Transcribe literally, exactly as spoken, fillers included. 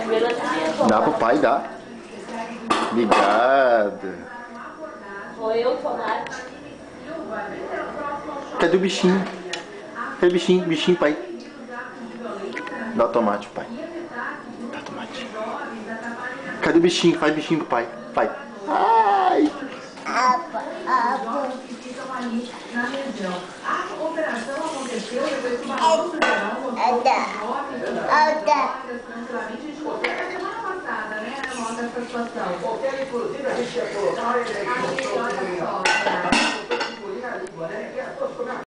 Dá pro pai, dá. Obrigado. Foi eu que falaram. Cadê o bichinho? Cadê o bichinho? Bichinho, pai. Dá o tomate, pai. Dá o tomate. Cadê o bichinho? Faz bichinho pro pai. Pai. Ai. Apa, apa. Na região. A operação aconteceu depois que uma balança geral mostrou Ada. tranquilamente de qualquer semana passada, né? Mostra essa situação. Qualquer, inclusive, a gente ia colocar ele aqui. Aí, olha só.